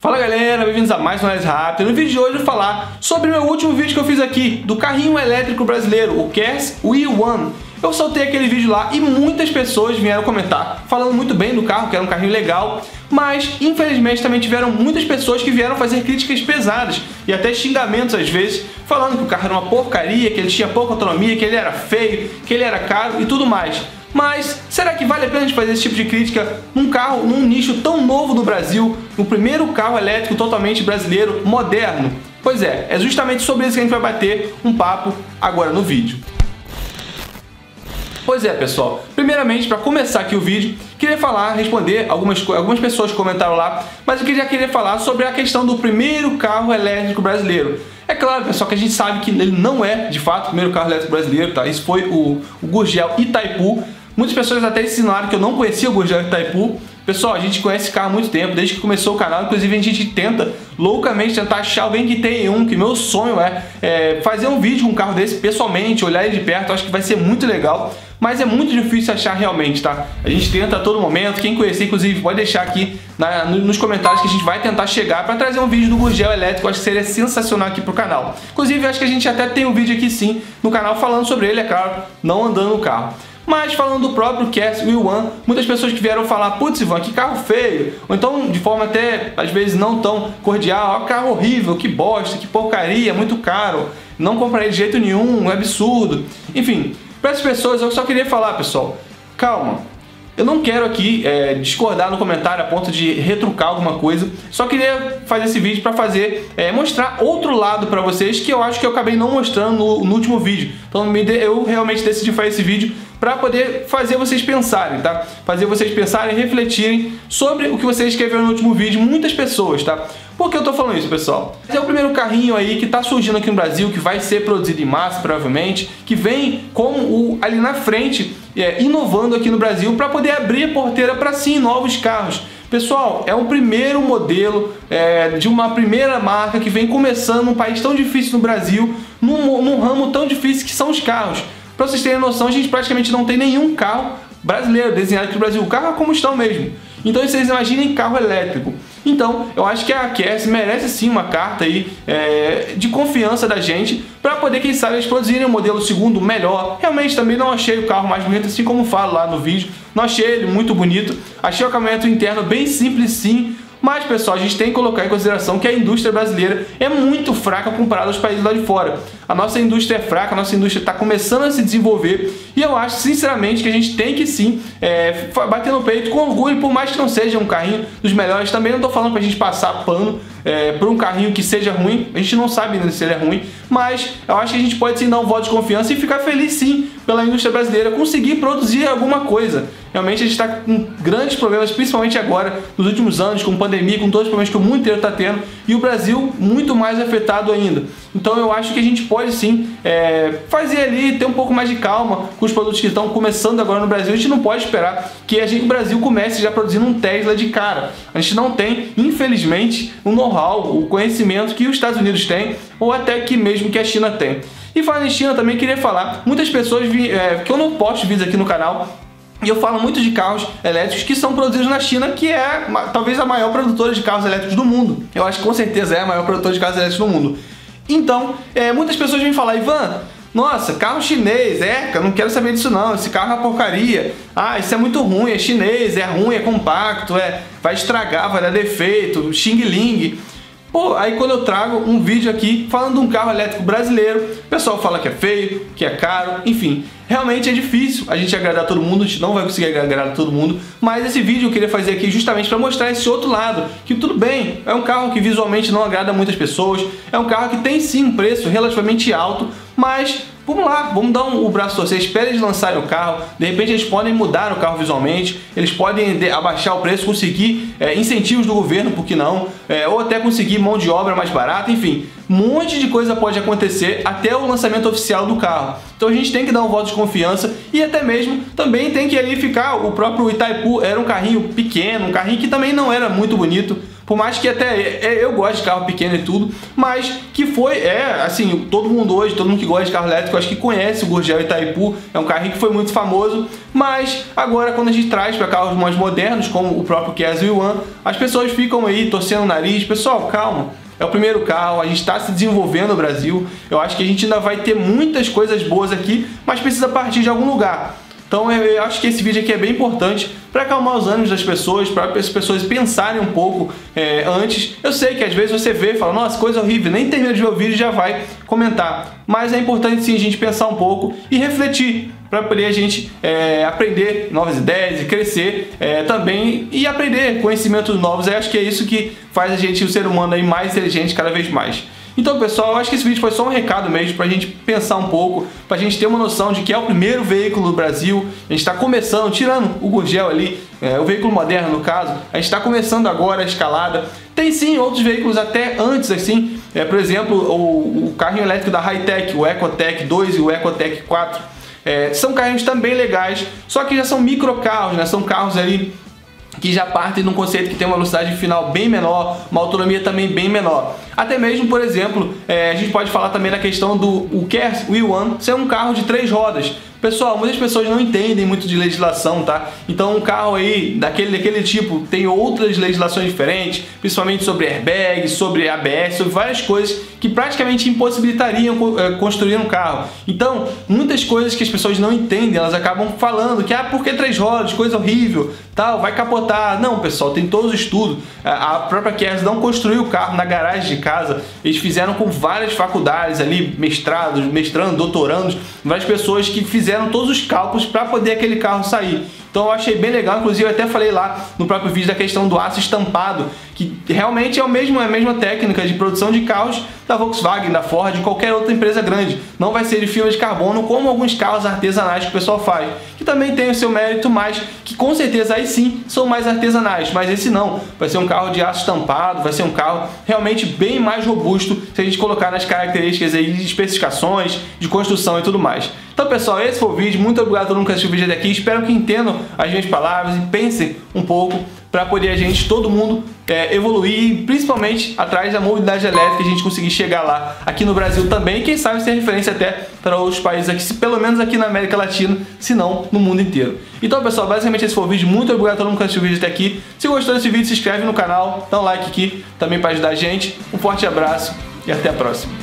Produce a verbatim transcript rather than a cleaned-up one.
Fala galera, bem-vindos a mais um Análise Rápida. No vídeo de hoje eu vou falar sobre o meu último vídeo que eu fiz aqui, do carrinho elétrico brasileiro, o Cass Wheel One. Eu soltei aquele vídeo lá e muitas pessoas vieram comentar, falando muito bem do carro, que era um carrinho legal, mas infelizmente também tiveram muitas pessoas que vieram fazer críticas pesadas e até xingamentos às vezes, falando que o carro era uma porcaria, que ele tinha pouca autonomia, que ele era feio, que ele era caro e tudo mais. Mas será que vale a pena de fazer esse tipo de crítica num carro, num nicho tão novo no Brasil, no primeiro carro elétrico totalmente brasileiro, moderno? Pois é, é justamente sobre isso que a gente vai bater um papo agora no vídeo. Pois é, pessoal, primeiramente, para começar aqui o vídeo, queria falar, responder, algumas, algumas pessoas comentaram lá, mas eu já queria falar sobre a questão do primeiro carro elétrico brasileiro. É claro, pessoal, que a gente sabe que ele não é, de fato, o primeiro carro elétrico brasileiro, tá? Isso foi o, o Gurgel Itaipu. Muitas pessoas até ensinaram que eu não conhecia o Gurgel Itaipu. Pessoal, a gente conhece esse carro há muito tempo, desde que começou o canal. Inclusive, a gente tenta, loucamente, tentar achar alguém que tenha um, que meu sonho é, é fazer um vídeo com um carro desse pessoalmente, olhar ele de perto. Eu acho que vai ser muito legal, mas é muito difícil achar realmente, tá? A gente tenta a todo momento. Quem conhecer, inclusive, pode deixar aqui na, nos comentários que a gente vai tentar chegar para trazer um vídeo do Gurgel elétrico. Eu acho que seria sensacional aqui pro canal. Inclusive, eu acho que a gente até tem um vídeo aqui sim no canal falando sobre ele, é claro, não andando no carro. Mas falando do próprio Cass Wheel One, muitas pessoas que vieram falar: putz, Ivan, que carro feio, ou então de forma até às vezes não tão cordial, ó, carro horrível, que bosta, que porcaria, muito caro, não comprei de jeito nenhum, é absurdo. Enfim, para essas pessoas eu só queria falar, pessoal, calma. Eu não quero aqui é, discordar no comentário a ponto de retrucar alguma coisa. Só queria fazer esse vídeo para fazer é, mostrar outro lado para vocês, que eu acho que eu acabei não mostrando no, no último vídeo. Então eu realmente decidi fazer esse vídeo para poder fazer vocês pensarem, tá? Fazer vocês pensarem e refletirem sobre o que vocês escreveram no último vídeo. Muitas pessoas, tá? Por que eu tô falando isso, pessoal? Esse é o primeiro carrinho aí que tá surgindo aqui no Brasil, que vai ser produzido em massa, provavelmente, que vem como o, ali na frente, é, inovando aqui no Brasil para poder abrir a porteira para sim novos carros. Pessoal, é um primeiro modelo é, de uma primeira marca que vem começando num país tão difícil no Brasil, num, num ramo tão difícil que são os carros. Para vocês terem noção, a gente praticamente não tem nenhum carro brasileiro desenhado aqui no Brasil. O carro é como estão mesmo. Então vocês imaginem carro elétrico. Então eu acho que a Cass merece sim uma carta aí é, de confiança da gente para poder, quem sabe, eles produzirem um modelo segundo melhor. Realmente também não achei o carro mais bonito, assim como falo lá no vídeo. Não achei ele muito bonito. Achei o acabamento interno bem simples sim. Mas, pessoal, a gente tem que colocar em consideração que a indústria brasileira é muito fraca comparada aos países lá de fora. A nossa indústria é fraca, a nossa indústria está começando a se desenvolver e eu acho, sinceramente, que a gente tem que sim é, bater no peito com orgulho, por mais que não seja um carrinho dos melhores. Também não estou falando para a gente passar pano é, por um carrinho que seja ruim, a gente não sabe ainda se ele é ruim, mas eu acho que a gente pode sim dar um voto de confiança e ficar feliz sim pela indústria brasileira conseguir produzir alguma coisa. Realmente a gente está com grandes problemas, principalmente agora, nos últimos anos, com pandemia, com todos os problemas que o mundo inteiro está tendo, e o Brasil muito mais afetado ainda. Então eu acho que a gente pode sim é, fazer ali, ter um pouco mais de calma com os produtos que estão começando agora no Brasil. A gente não pode esperar que a gente, o Brasil comece já produzindo um Tesla de cara. A gente não tem, infelizmente, o know-how, o conhecimento que os Estados Unidos têm, ou até que mesmo que a China tem. E falando em China, também queria falar, muitas pessoas vi, é, que eu não posto vídeos aqui no canal, e eu falo muito de carros elétricos que são produzidos na China, que é talvez a maior produtora de carros elétricos do mundo. Eu acho que com certeza é a maior produtora de carros elétricos do mundo. Então, é, muitas pessoas vêm falar: Ivan, nossa, carro chinês, é, eu não quero saber disso não, esse carro é uma porcaria. Ah, isso é muito ruim, é chinês, é ruim, é compacto, é, vai estragar, vai dar defeito, xing-ling. Pô, aí quando eu trago um vídeo aqui falando de um carro elétrico brasileiro, o pessoal fala que é feio, que é caro, enfim. Realmente é difícil a gente agradar todo mundo, a gente não vai conseguir agradar todo mundo, mas esse vídeo eu queria fazer aqui justamente para mostrar esse outro lado, que tudo bem, é um carro que visualmente não agrada muitas pessoas, é um carro que tem sim um preço relativamente alto, mas vamos lá, vamos dar um, o braço a torcer, espera eles lançarem o carro, de repente eles podem mudar o carro visualmente, eles podem de, abaixar o preço, conseguir é, incentivos do governo, por que não, é, ou até conseguir mão de obra mais barata, enfim, um monte de coisa pode acontecer até o lançamento oficial do carro. Então a gente tem que dar um voto de confiança e até mesmo também tem que ali ficar, o próprio Itaipu era um carrinho pequeno, um carrinho que também não era muito bonito, Por mais que até eu goste de carro pequeno e tudo, mas que foi, é, assim, todo mundo hoje, todo mundo que gosta de carro elétrico, acho que conhece o Gurgel Itaipu, é um carrinho que foi muito famoso, mas agora quando a gente traz para carros mais modernos, como o próprio Kia Z One, as pessoas ficam aí torcendo o nariz. Pessoal, calma. É o primeiro carro, a gente está se desenvolvendo no Brasil, eu acho que a gente ainda vai ter muitas coisas boas aqui, mas precisa partir de algum lugar. Então eu acho que esse vídeo aqui é bem importante para acalmar os ânimos das pessoas, para as pessoas pensarem um pouco é, antes. Eu sei que às vezes você vê e fala, nossa, coisa horrível, nem termina de ver o vídeo e já vai comentar. Mas é importante sim a gente pensar um pouco e refletir, para poder a gente é, aprender novas ideias e crescer é, também e aprender conhecimentos novos. Eu acho que é isso que faz a gente, o ser humano, aí, mais inteligente cada vez mais. Então, pessoal, eu acho que esse vídeo foi só um recado mesmo para a gente pensar um pouco, para a gente ter uma noção de que é o primeiro veículo do Brasil. A gente está começando, tirando o Gurgel ali, é, o veículo moderno no caso, a gente está começando agora a escalada. Tem sim outros veículos até antes, assim, é, por exemplo, o, o carrinho elétrico da Hi-Tech, o Ecotec dois e o Ecotec quatro. É, são carrinhos também legais, só que já são microcarros, né? São carros ali que já partem de um conceito que tem uma velocidade final bem menor, uma autonomia também bem menor. Até mesmo, por exemplo, é, a gente pode falar também da questão do o Kia Z One ser um carro de três rodas. Pessoal, muitas pessoas não entendem muito de legislação, tá? Então um carro aí daquele, daquele tipo tem outras legislações diferentes, principalmente sobre airbag, sobre A B S, sobre várias coisas que praticamente impossibilitariam construir um carro. Então, muitas coisas que as pessoas não entendem, elas acabam falando que, ah, por que três rodas, coisa horrível, tal, vai capotar. Não, pessoal, tem todo o estudo. A própria Kia não construiu o carro na garagem de casa, eles fizeram com várias faculdades ali, mestrados, mestrando, doutorandos, várias pessoas que fizeram todos os cálculos para poder aquele carro sair. Então eu achei bem legal, inclusive eu até falei lá no próprio vídeo da questão do aço estampado, que realmente é, o mesmo, é a mesma técnica de produção de carros da Volkswagen, da Ford, de qualquer outra empresa grande. Não vai ser de fibra de carbono como alguns carros artesanais que o pessoal faz, que também tem o seu mérito, mas que com certeza aí sim são mais artesanais, mas esse não. Vai ser um carro de aço estampado, vai ser um carro realmente bem mais robusto se a gente colocar nas características aí de especificações, de construção e tudo mais. Então, pessoal, esse foi o vídeo. Muito obrigado a todo mundo que assistiu o vídeo até aqui. Espero que entendam as minhas palavras e pensem um pouco para poder a gente, todo mundo, é, evoluir, principalmente atrás da mobilidade elétrica, a gente conseguir chegar lá aqui no Brasil também, e quem sabe ser referência até para outros países aqui, se, pelo menos aqui na América Latina, se não no mundo inteiro. Então, pessoal, basicamente esse foi o vídeo. Muito obrigado a todo mundo que assistiu o vídeo até aqui. Se gostou desse vídeo, se inscreve no canal, dá um like aqui também para ajudar a gente. Um forte abraço e até a próxima.